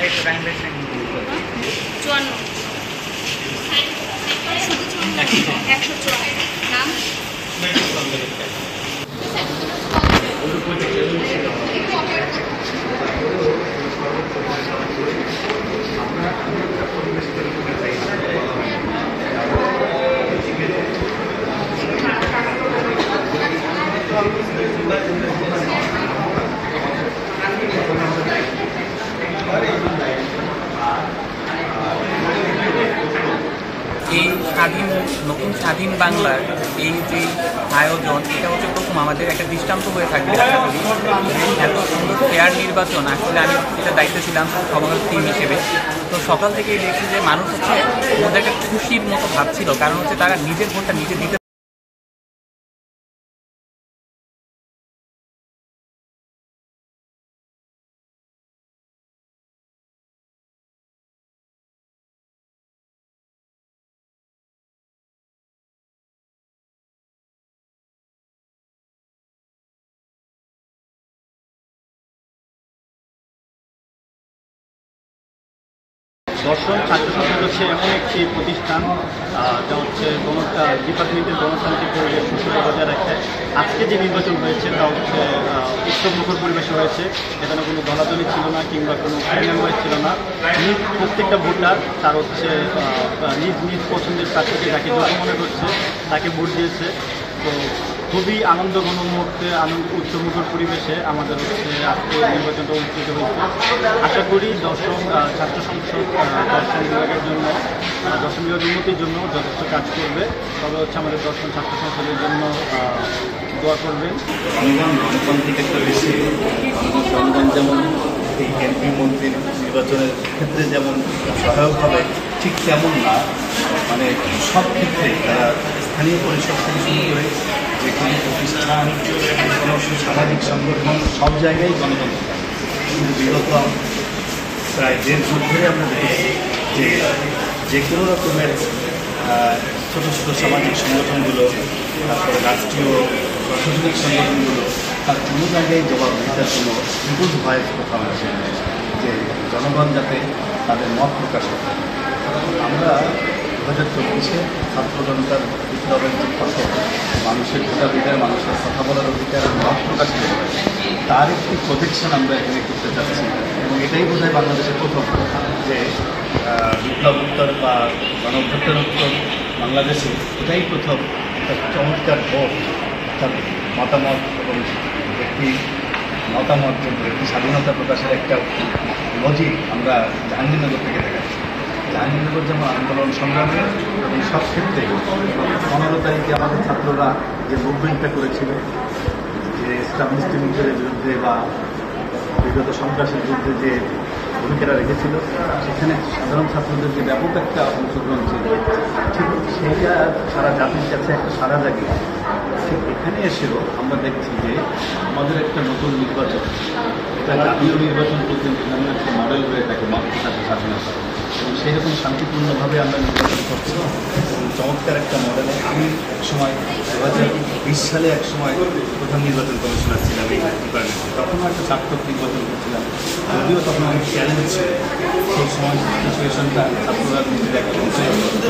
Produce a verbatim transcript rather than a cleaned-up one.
চুয়ান্ন একশো চুয়ান্ন নাম এই স্বাধীন নতুন স্বাধীন বাংলার এই যে আয়োজন এটা হচ্ছে প্রথম আমাদের একটা দৃষ্টান্ত হয়ে থাকবে আশা করি। এত সুন্দর ফেয়ার নির্বাচন আসলে আমি এটা দায়িত্ব ছিলাম সভাপতি টিম হিসেবে। তো সকাল থেকেই দেখছি যে মানুষ হচ্ছে ওদের একটা খুশির মতো ভাবছিল, কারণ হচ্ছে তারা নিজের ভোটটা নিজে দিতে দর্শন ছাত্র সংসদ হচ্ছে এমন একটি প্রতিষ্ঠান যা হচ্ছে গণ ডিপার্টমেন্টের গণতান্ত্রিক পরিবেশ সুষ্ঠুতা বজায় রাখে। আজকে যে নির্বাচন হয়েছে তা হচ্ছে উৎসবমুখর পরিবেশে হয়েছে। এখানে কোনো দলাদলি ছিল না কিংবা কোনো মেম্বার ছিল না। নিজ প্রত্যেকটা ভোটার তার হচ্ছে নিজ নিজ পছন্দের প্রার্থীকে যাকে যত মনে করছে তাকে ভোট দিয়েছে। তো খুবই আনন্দঘন মুহূর্তে আনন্দ উৎসবমুখর পরিবেশে আমাদের হচ্ছে আজকে নির্বাচনটা অনুষ্ঠিত হয়েছে। আশা করি দর্শন ছাত্র সংসদ দর্শন বিভাগের জন্য দর্শন বিভাগের উন্নতির জন্য যথেষ্ট কাজ করবে। তবে হচ্ছে আমাদের দর্শন ছাত্র সংসদের জন্য দোয়া করবেন। জনগণ গণতান্ত্রিক একটা বেশি জনগণ যেমন এই এমপি মন্ত্রীর নির্বাচনের ক্ষেত্রে যেমন সহায়ক হবে, ঠিক তেমন না, মানে সব ক্ষেত্রেই তারা স্থানীয় পরিষদ থেকে শুরু করে যে কোনো প্রতিষ্ঠান, কোনো সামাজিক সংগঠন, সব জায়গায় গণতন্ত্র। কিন্তু বিগত প্রায় দেড় যুগ ধরে আমরা দেখেছি যে যে কোনো রকমের ছোটো ছোটো সামাজিক সংগঠনগুলো, তারপরে রাষ্ট্রীয় প্রশাসনিক সংগঠনগুলো তার কোনো জায়গায় জবাবদিহিতার কোনো বিপুল ভয়েস কোথাও আছে যে জনগণ যাতে তাদের মত প্রকাশ করতে। আমরা দু হাজার চব্বিশে ছাত্র জনতার বিপ্লবের যে ফসল, মানুষের ভোটাধিকার, মানুষের কথা বলার অধিকার, মত প্রকাশের অধিকার, তার একটি প্রজেকশন আমরা এখানে করতে চাচ্ছি। এবং এটাই বোধহয় বাংলাদেশের প্রথম যে বিপ্লব উত্তর বা গণঅভ্যুত্থান উত্তর বাংলাদেশে এটাই প্রথম একটা চমৎকার ভোট, অর্থাৎ মতামত এবং একটি মতামত একটি স্বাধীনতা প্রকাশের একটা লজিক আমরা জাহাঙ্গীরনগর থেকে দেখাচ্ছি। জাহাঙ্গীরনগর যেমন আন্দোলন সংগ্রামে এবং সব ক্ষেত্রে পনেরো তারিখে আমাদের ছাত্ররা যে মুভমেন্টটা করেছিল, যে এস্টাবলিশমেন্টের বিরুদ্ধে বা বিগত সন্ত্রাসের বিরুদ্ধে যে ভূমিকাটা রেখেছিল, সেখানে সাধারণ ছাত্রদের যে ব্যাপক একটা অংশগ্রহণ ছিল, ঠিক সেইটা সারা জাতির কাছে একটা সারা জাগে। ঠিক এখানে এসেও আমরা দেখছি যে আমাদের একটা নতুন নির্বাচন, এটা জাতীয় নির্বাচন পর্যন্ত আমরা একটা মডেল হয়ে থাকে মাতৃভাষার স্বাধীনতা, এবং সেরকম শান্তিপূর্ণভাবে আমরা নির্বাচন করছি এবং চমৎকার একটা মডেলে। আমি এক সময় দু হাজার বিশ সালে এক সময় প্রথম নির্বাচন কমিশনার ছিলাম এই ডিপার্টমেন্টে, তখনও একটা সার্থক নির্বাচন করছিলাম, যদিও তখন অনেক চ্যালেঞ্জ ছিল। সেই সময় সিচুয়েশনটা ছাত্ররা নিজেদের একটা